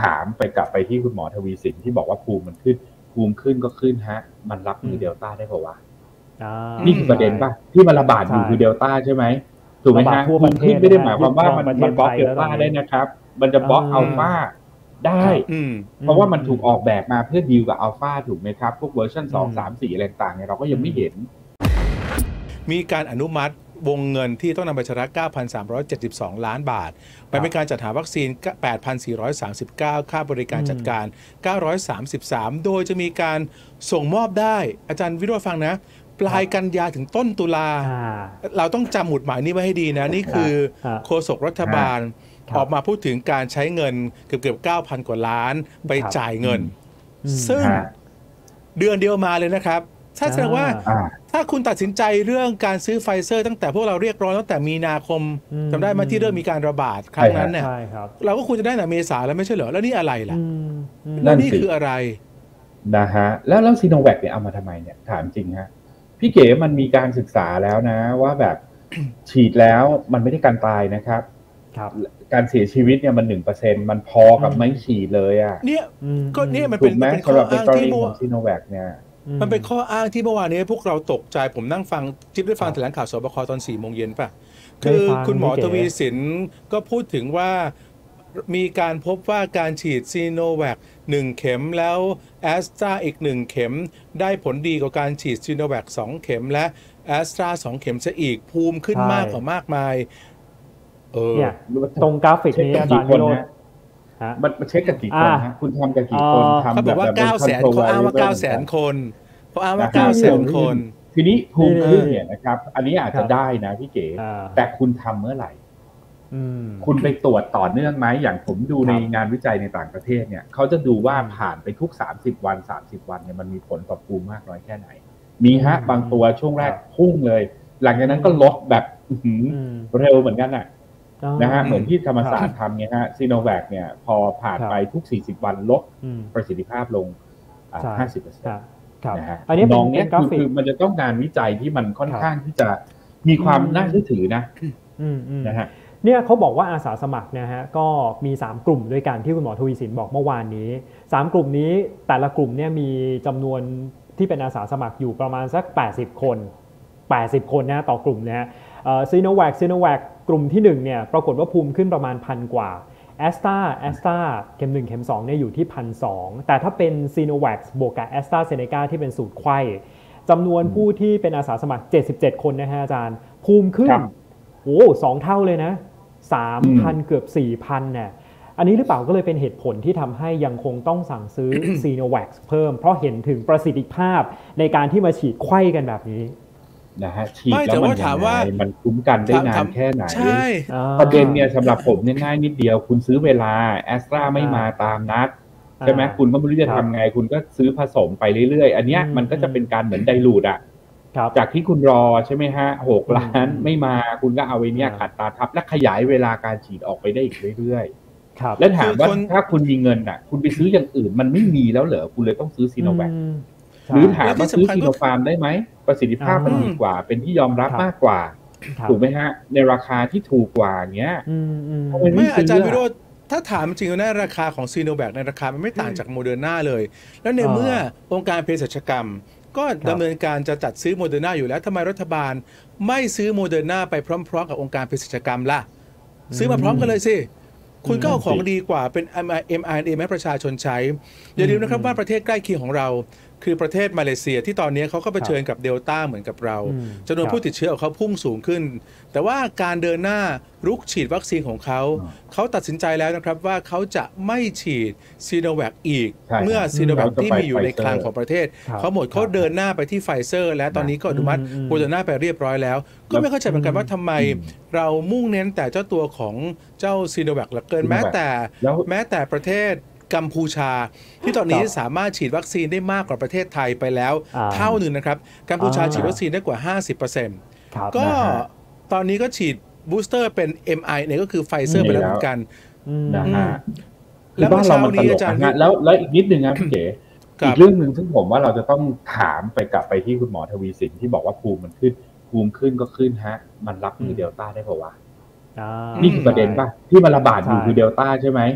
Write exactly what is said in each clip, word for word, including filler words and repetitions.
ามไปกลับไปที่คุณหมอทวีสินที่บอกว่าภูมิมันขึ้นภูมิขึ้นก็ขึ้นฮะมันรับมือเดลต้าได้เปล่าวะนี่คือประเด็นป่ะที่มันระบาดอยู่คือเดลต้าใช่ไหมถูกไหมฮะภูมิขึ้นไม่ได้หมายความว่ามันมันบล็อกเดลต้าได้นะครับมันจะบล็อกอัลฟาได้เพราะว่ามันถูกออกแบบมาเพื่อดีลกับอัลฟาถูกไหมครับพวกเวอร์ชันสอง สาม สี่อะไรต่างๆเนี่ยเราก็ยังไม่เห็นมีการอนุมัติวงเงินที่ต้องนำไปชำระ เก้าพันสามร้อยเจ็ดสิบสอง ล้านบาทไปเป็นการจัดหาวัคซีน แปดพันสี่ร้อยสามสิบเก้า ค่าบริการจัดการเก้าร้อยสามสิบสามโดยจะมีการส่งมอบได้อาจารย์วิโรจน์ฟังนะปลายกันยาถึงต้นตุลาเราต้องจำหมุดหมายนี้ไว้ให้ดีนะนี่คือโฆษกรัฐบาลออกมาพูดถึงการใช้เงินเกือบเกือบ เก้าพัน กว่าล้านไปจ่ายเงินซึ่งเดือนเดียวมาเลยนะครับถ้าแสดงว่าถ้าคุณตัดสินใจเรื่องการซื้อไฟเซอร์ตั้งแต่พวกเราเรียกร้องตั้งแต่มีนาคมจำได้ไหมที่เริ่มมีการระบาดครั้งนั้นเนี่ยเราก็ควรจะได้แต่เมษาแล้วไม่ใช่เหรอแล้วนี่อะไรล่ะแล้วนี่คืออะไรนะฮะแล้วแล้วซีโนแวคเนี่ยเอามาทำไมเนี่ยถามจริงฮะพี่เก๋มันมีการศึกษาแล้วนะว่าแบบฉีดแล้วมันไม่ได้การตายนะครับการเสียชีวิตเนี่ยมันหนึ่งเปอร์เซ็นต์มันพอกับไม่ฉีดเลยอ่ะเนี่ยก็เนี่ยมันเป็นเป็นข้ออ้างที่โมซีโนแวคเนี่ยมันเป็นข้ออ้างที่เมื่อวานนี้พวกเราตกใจผมนั่งฟังทิปได้ฟังแถลงข่าวสบคตอนสี่โมงเย็นป่ะคือคุณหมอทวีสินก็พูดถึงว่ามีการพบว่าการฉีดซีโนแวคหนึ่งเข็มแล้วแอสตราอีกหนึ่งเข็มได้ผลดีกว่าการฉีดซีโนแวคสองเข็มและแอสตราสองเข็มซะอีกภูมิขึ้นมากกว่ามากมายเออตรงกราฟิกนี้อาจารย์วิโรจน์มันเช็คกันกี่คนฮะคุณทำกันกี่คนทำเขาบอกว่าเก้าแสนเขาอ้างว่าเก้าแสนคนเขาอ้างว่าเก้าแสนคนทีนี้ภูมิขึ้นเนี่ยนะครับอันนี้อาจจะได้นะพี่เก๋แต่คุณทำเมื่อไหร่คุณไปตรวจต่อเนื่องไหมอย่างผมดูในงานวิจัยในต่างประเทศเนี่ยเขาจะดูว่าผ่านไปทุกสามสิบวันสามสิบวันเนี่ยมันมีผลต่อภูมิมากน้อยแค่ไหนมีฮะบางตัวช่วงแรกพุ่งเลยหลังจากนั้นก็ลดแบบเร็วเหมือนกันน่ะนะฮะเหมือนที่ธรรมศาสตร์ทำเนี่ยฮะซีโนแวคเนี่ยพอผ่านไปทุกสี่สิบวันลดประสิทธิภาพลง ห้าสิบเปอร์เซ็นต์ นะฮะอันนี้น้องเนี่ยคือมันจะต้องการวิจัยที่มันค่อนข้างที่จะมีความน่าเชื่อถือนะนะฮะเนี่ยเขาบอกว่าอาสาสมัครนะฮะก็มีสามกลุ่มด้วยกันที่คุณหมอทวีสินบอกเมื่อวานนี้สามกลุ่มนี้แต่ละกลุ่มเนี่ยมีจำนวนที่เป็นอาสาสมัครอยู่ประมาณสักแปดสิบคนแปดสิบคนนะต่อกลุ่มนะฮะซีโนแวคซีโนแวคกลุ่มที่หนึ่งเนี่ยปรากฏว่าภูมิขึ้นประมาณพันกว่าแอสตราแอสตราเข็มหนึ่งเข็มสองเนี่ยอยู่ที่ หนึ่งพันสองร้อย แต่ถ้าเป็นซีโนแวคบวกกับแอสตราเซเนกาที่เป็นสูตรไข้จำนวนผู้ที่เป็นอาสาสมัครเจ็ดสิบเจ็ดคนนะฮะอาจารย์ภูมิขึ้นโอ้สองเท่าเลยนะ สามพัน เกือบ สี่พัน เนี่ยอันนี้หรือเปล่าก็เลยเป็นเหตุผลที่ทำให้ยังคงต้องสั่งซื้อ ซีโนแวคเพิ่มเพราะเห็นถึงประสิทธิภาพในการที่มาฉีดไข้กันแบบนี้นะฮะฉีดแล้วมันยังไงมันคุ้มกันได้นานแค่ไหนประเด็นเนี่ยสำหรับผมเนี่ยง่ายนิดเดียวคุณซื้อเวลาแอสตราไม่มาตามนัดใช่ไหมคุณก็ไม่รู้จะทำไงคุณก็ซื้อผสมไปเรื่อยๆอันเนี้ยมันก็จะเป็นการเหมือนไดลูดอ่ะจากที่คุณรอใช่ไหมฮะหกล้านไม่มาคุณก็เอาไว้เนี่ยขัดตาทับและขยายเวลาการฉีดออกไปได้อีกเรื่อยๆแล้วถามว่าถ้าคุณมีเงินอ่ะคุณไปซื้ออย่างอื่นมันไม่มีแล้วเหรอคุณเลยต้องซื้อซีโนแวคหรือถามว่าซื้อซีโนฟาร์มได้ไหมประสิทธิภาพมันดีกว่าเป็นที่ยอมรับมากกว่าถูกไหมฮะในราคาที่ถูกกว่าเงี้ยไม่อาจารย์วิโรจน์ถ้าถามจริงๆนะราคาของซีโนแวคในราคามันไม่ต่างจากโมเดอร์นาเลยแล้วในเมื่อองค์การเภสัชกรรมก็ดำเนินการจะจัดซื้อโมเดอร์นาอยู่แล้วทำไมรัฐบาลไม่ซื้อโมเดอร์นาไปพร้อมๆกับองค์การเภสัชกรรมล่ะซื้อมาพร้อมกันเลยสิคุณก็เอาของดีกว่าเป็น เอ็ม อาร์ เอ็น เอ ให้ประชาชนใช้อย่าลืมนะครับว่าประเทศใกล้เคียงของเราคือประเทศมาเลเซียที่ตอนนี้เขาก็เผชิญกับเดลต้าเหมือนกับเราจำนวนผู้ติดเชื้อของเขาพุ่งสูงขึ้นแต่ว่าการเดินหน้ารุกฉีดวัคซีนของเขาเขาตัดสินใจแล้วนะครับว่าเขาจะไม่ฉีดซีโนแวคอีกเมื่อซีโนแวคที่มีอยู่ในคลังของประเทศเขาหมดเขาเดินหน้าไปที่ไฟเซอร์และตอนนี้ก็อนุมัติโมเดอร์นาไปเรียบร้อยแล้วก็ไม่เข้าใจเหมือนกันว่าทำไมเรามุ่งเน้นแต่เจ้าตัวของเจ้าซีโนแวคเหลือเกินแม้แต่แม้แต่ประเทศกัมพูชาที่ตอนนี้สามารถฉีดวัคซีนได้มากกว่าประเทศไทยไปแล้วเท่าหนึ่งนะครับกัมพูชาฉีดวัคซีนได้กว่า ห้าสิบเปอร์เซ็นต์ ก็ตอนนี้ก็ฉีดบูสเตอร์เป็น เอ็ม ไอ เนี่ยก็คือไฟเซอร์ไปแล้วเหมือนกันนะฮะแล้วเมื่อเช้านี้อาจารย์แล้วแล้วอีกนิดนึงนะพี่เก๋อีกเรื่องนึงซึ่งผมว่าเราจะต้องถามไปกลับไปที่คุณหมอทวีสินที่บอกว่าภูมิมันขึ้นภูมิขึ้นก็ขึ้นฮะมันรับมือเดลต้าได้เปล่าวะนี่คือประเด็นป่ะที่มันระบาดอยู่คือเดลต้าใช่ไหมถ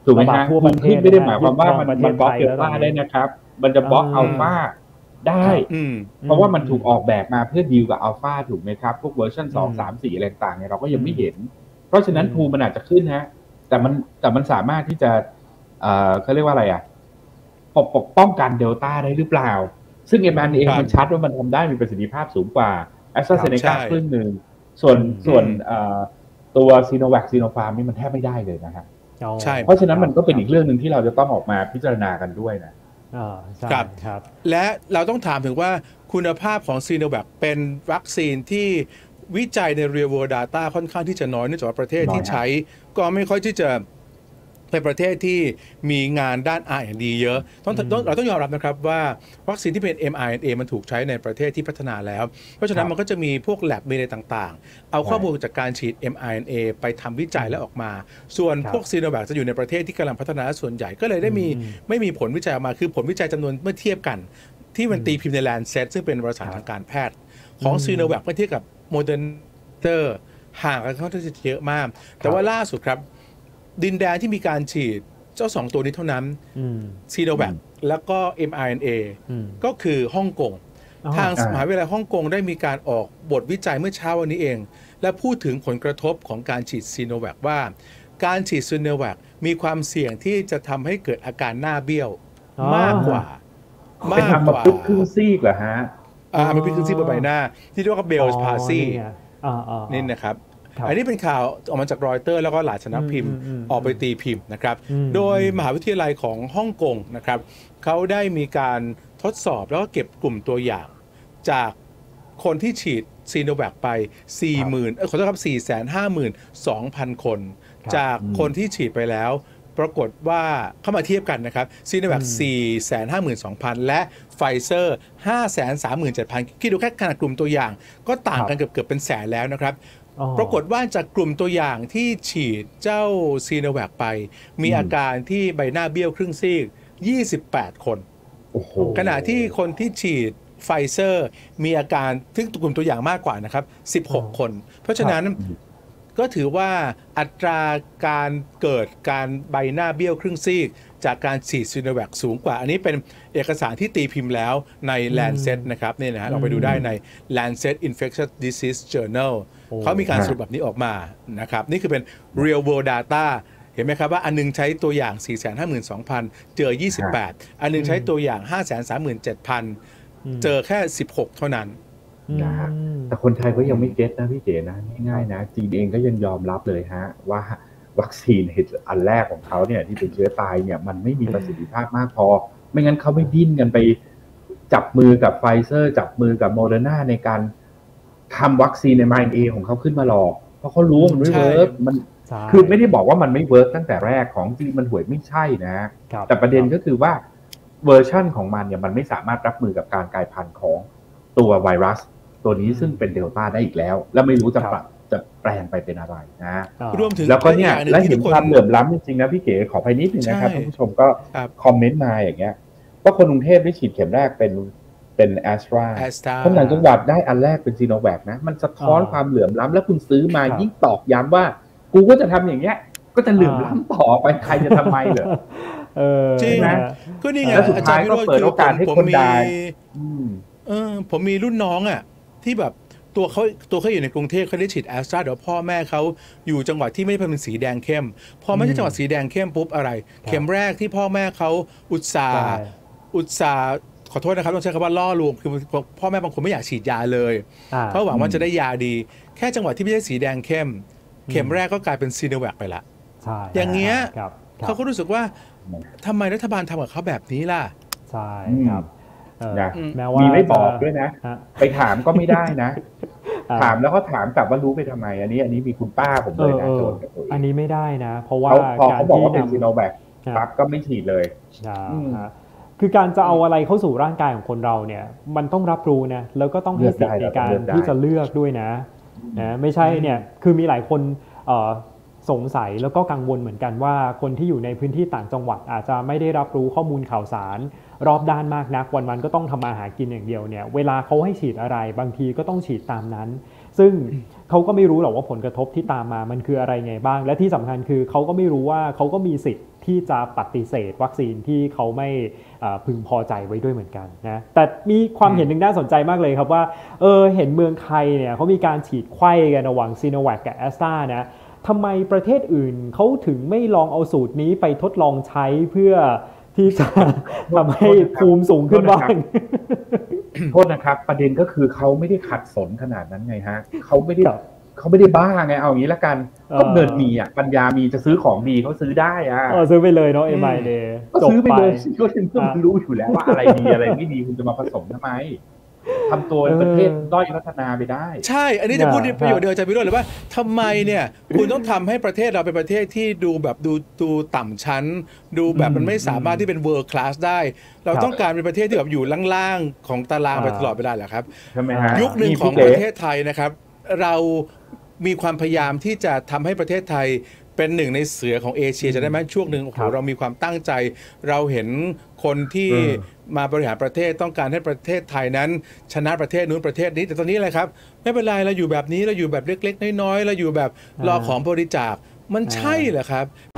ถูกไหมฮะภูมิขึ้นไม่ได้หมายความว่ามันมันบล็อกเดลต้าได้นะครับมันจะบล็อกอัลฟาได้เพราะว่ามันถูกออกแบบมาเพื่อดีลกับอัลฟาถูกไหมครับพวกเวอร์ชันสอง สาม สี่อะไรต่างๆเนี่ยเราก็ยังไม่เห็นเพราะฉะนั้นภูมิมันอาจจะขึ้นฮะแต่มันแต่มันสามารถที่จะเอ่อเขาเรียกว่าอะไรอ่ะปกปกป้องกันเดลต้าได้หรือเปล่าซึ่ง เอ็ม อาร์ เอ็น เอ มันชัดว่ามันทำได้มีประสิทธิภาพสูงกว่า AstraZeneca ครึ่งนึงส่วนส่วนตัวซีโนแวคซีโนฟาร์มนี่มันแทบไม่ได้เลยนะฮะใช่เพราะฉะนั้นมันก็เป็นอีกเรื่องนึงที่เราจะต้องออกมาพิจารณากันด้วยนะครับครับและเราต้องถามถึงว่าคุณภาพของซีโนแวคเป็นวัคซีนที่วิจัยใน real world data ค่อนข้างที่จะน้อยเนื่องจากว่าประเทศที่ใช้ก็ไม่ค่อยที่จะเป็นประเทศที่มีงานด้าน อาร์ แอนด์ ดี เยอะต้องเราต้องยอมรับนะครับว่าวัคซีนที่เป็น เอ็ม อาร์ เอ็น เอ มันถูกใช้ในประเทศที่พัฒนาแล้วเพราะฉะนั้นมันก็จะมีพวก lab มีอะไรต่างๆเอาข้อมูลจากการฉีด เอ็ม อาร์ เอ็น เอ ไปทำวิจัยแล้วออกมาส่วนพวกซีโนแวคจะอยู่ในประเทศที่กำลังพัฒนาส่วนใหญ่ก็เลยได้มีไม่มีผลวิจัยออกมาคือผลวิจัยจำนวนเมื่อเทียบกันที่มันตีพิมพ์ใน Lancet ซึ่งเป็นวารสารทางการแพทย์ของซีโนแวคเมื่อเทียบกับโมเดอร์นาห่างกันค่อนข้างเยอะมากแต่ว่าล่าสุดครับดินแดนที่มีการฉีดเจ้าสองตัวนี้เท่านั้นซีโนแวคแล้วก็ เอ็ม อาร์ เอ็น เอ ก็คือฮ่องกงทางมหาวิทยาลัยฮ่องกงได้มีการออกบทวิจัยเมื่อเช้าวันนี้เองและพูดถึงผลกระทบของการฉีดซีโนแวคว่าการฉีดซีโนแวคมีความเสี่ยงที่จะทำให้เกิดอาการหน้าเบี้ยวมากกว่ามากกว่าเป็นครึ่งซีกเหรอฮะอ่ามันเป็นครึ่งซีกบนใบหน้าที่เรียกว่าเบลส์พาซีนี่นะครับอันนี้เป็นข่าวออกมาจากรอยเตอร์แล้วก็หลายสำนักพิมพ์ออกไปตีพิมพ์นะครับโดยมหาวิทยาลัยของฮ่องกงนะครับเขาได้มีการทดสอบแล้วก็เก็บกลุ่มตัวอย่างจากคนที่ฉีดซีโนแวคไป สี่หมื่น เออขอโทษครับ สี่แสนห้าหมื่นสองพัน คนจากคนที่ฉีดไปแล้วปรากฏว่าเข้ามาเทียบกันนะครับซีโนแวค สี่แสนห้าหมื่นสองพัน และไฟเซอร์ ห้าแสนสามหมื่นเจ็ดพัน คิดดูแค่ขนาดกลุ่มตัวอย่างก็ต่างกันเกือบเกือบเป็นแสนแล้วนะครับปรากฏว่าจากกลุ่มตัวอย่างที่ฉีดเจ้าซีโนแวคไปมีอาการที่ใบหน้าเบี้ยวครึ่งซีกยี่สิบแปดคนขณะที่คนที่ฉีดไฟเซอร์มีอาการซึ่งกลุ่มตัวอย่างมากกว่านะครับสิบหกคนเพราะฉะนั้นก็ถือว่าอัตราการเกิดการใบหน้าเบี้ยวครึ่งซีกจากการฉีดซีโนแวคสูงกว่าอันนี้เป็นเอกสารที่ตีพิมพ์แล้วใน Lancet นะครับนี่นะฮะลองไปดูได้ใน Lancet Infectious Disease Journal เขามีการสรุปแบบนี้ออกมานะครับนี่คือเป็น real world data เห็นไหมครับว่าอันนึงใช้ตัวอย่าง สี่แสนห้าหมื่นสองพัน เจอยี่สิบแปดอันนึงใช้ตัวอย่าง ห้าแสนสามหมื่นเจ็ดพัน เจอแค่สิบหกเท่านั้นนะฮะแต่คนไทยก็ยังไม่เก็ตนะพี่เก๋นะง่ายๆนะจีนเองก็ยังยอมรับเลยฮะว่าวัคซีนอันแรกของเขาเนี่ยที่เป็นเชื้อตายเนี่ยมันไม่มีประสิทธิภาพมากพอไม่งั้นเขาไม่ดิ้นกันไปจับมือกับไฟเซอร์จับมือกับโมเดอร์นาในการทำวัคซีนใน เอ็ม อาร์ เอ็น เอ ของเขาขึ้นมาหรอกเพราะเขารู้มันไม่เวิร์กมันคือไม่ได้บอกว่ามันไม่เวิร์กตั้งแต่แรกของจริงมันห่วยไม่ใช่นะแต่ประเด็นก็คือว่าเวอร์ชั่นของมันเนี่ยมันไม่สามารถรับมือกับการกลายพันธุ์ของตัวไวรัสตัวนี้ซึ่งเป็นเดลต้าได้อีกแล้วแล้วไม่รู้จะปรับจะแปลงไปเป็นอะไรนะรวมถึงแล้วก็เนี่ยและเห็นความเหลื่อมล้ำจริงๆนะพี่เก๋ขอไปนิดนึงนะครับท่านผู้ชมก็คอมเมนต์มาอย่างเงี้ยว่าคนกรุงเทพได้ฉีดเข็มแรกเป็นเป็นแอสตราคนต่างจังหวัดได้อันแรกเป็นซีโนแวคนะมันสะท้อนความเหลื่อมล้ำแล้วคุณซื้อมายิ่งตอกย้ำว่ากูก็จะทำอย่างเงี้ยก็จะเหลื่อมล้ำต่อไปใครจะทำไมเหรอจริงนะก็นี่ไงอาจารย์ก็เปิดโอกาสให้คนได้เออผมมีรุ่นน้องอ่ะที่แบบตัวเขาตัวเขาอยู่ในกรุงเทพเขาได้ฉีดแอสตราเดี๋ยวพ่อแม่เขาอยู่จังหวัดที่ไม่ได้เป็นสีแดงเข้มพอไม่ใช่จังหวัดสีแดงเข้มปุ๊บอะไรเข็มแรกที่พ่อแม่เขาอุตส่าห์อุตส่าห์ขอโทษนะครับต้องใช้คำว่าล่อลวงคือพ่อแม่บางคนไม่อยากฉีดยาเลยเพราะหวังว่าจะได้ยาดีแค่จังหวัดที่ไม่ใช่สีแดงเข้มเข็มแรกก็กลายเป็นซีโนแวคไปละอย่างเงี้ยเขาก็รู้สึกว่าทำไมรัฐบาลทำกับเขาแบบนี้ล่ะใช่ครับนะมีไม่บอกด้วยนะไปถามก็ไม่ได้นะถามแล้วก็ถามกลับว่ารู้ไปทำไมอันนี้อันนี้มีคุณป้าผมเลยนะโดนกับตัวเองอันนี้ไม่ได้นะเพราะว่าเขาบอกว่าเป็นซีโนแวคปั๊บก็ไม่ฉีดเลยคือการจะเอาอะไรเข้าสู่ร่างกายของคนเราเนี่ยมันต้องรับรู้นะแล้วก็ต้องให้สิทธิ์ในการที่จะเลือกด้วยนะนะไม่ใช่เนี่ยคือมีหลายคนสงสัยแล้วก็กังวลเหมือนกันว่าคนที่อยู่ในพื้นที่ต่างจังหวัดอาจจะไม่ได้รับรู้ข้อมูลข่าวสารรอบด้านมากนักวันๆก็ต้องทำมาหากินอย่างเดียวเนี่ยเวลาเขาให้ฉีดอะไรบางทีก็ต้องฉีดตามนั้นซึ่งเขาก็ไม่รู้หรอกว่าผลกระทบที่ตามมามันคืออะไรไงบ้างและที่สำคัญคือเขาก็ไม่รู้ว่าเขาก็มีสิทธิ์ที่จะปฏิเสธวัคซีนที่เขาไม่พึงพอใจไว้ด้วยเหมือนกันนะแต่มีความเห็นหนึ่งน่าสนใจมากเลยครับว่าเออเห็นเมืองไทยเนี่ยเขามีการฉีดไข้กันระหว่างซีโนแวคกับแอสตรานะทำไมประเทศอื่นเขาถึงไม่ลองเอาสูตรนี้ไปทดลองใช้เพื่อที่จะทำให้ภูมิสูงขึ้นบ้างโทษนะครับประเด็นก็คือเขาไม่ได้ขัดสนขนาดนั้นไงฮะเขาไม่ได้เขาไม่ได้บ้าไงเอาอย่างนี้ละกันก็เงินมีอ่ะปัญญามีจะซื้อของดีเขาซื้อได้อ่ะซื้อไปเลยเนาะเอ็มไอเดย์ก็ซื้อไปเลยก็ถึงก็รู้อยู่แล้วว่าอะไรดีอะไรไม่ดีคุณจะมาผสมทำไมทำตัวประเทศด้อยพัฒนาไปได้ใช่อันนี้จะพูดประโยชน์เดียวอาจารย์วิโรจน์เลยว่าทำไมเนี่ยคุณต้องทำให้ประเทศเราเป็นประเทศที่ดูแบบดูดูต่ำชั้นดูแบบมันไม่สามารถที่เป็น world class ได้เราต้องการเป็นประเทศที่แบบอยู่ล่างๆของตารางไปตลอดเวลาเหรอครับยุคหนึ่งของประเทศไทยนะครับเรามีความพยายามที่จะทำให้ประเทศไทยเป็นหนึ่งในเสือของเอเชียจะได้ไหมช่วงหนึ่งโอ้โหเรามีความตั้งใจเราเห็นคนที่มาบริหารประเทศต้องการให้ประเทศไทยนั้นชนะประเทศนู้นประเทศนี้แต่ตอนนี้อะไรครับไม่เป็นไรเราอยู่แบบนี้เราอยู่แบบเล็กๆน้อยๆเราอยู่แบบรอของบริจาคมันใช่เหรอครับ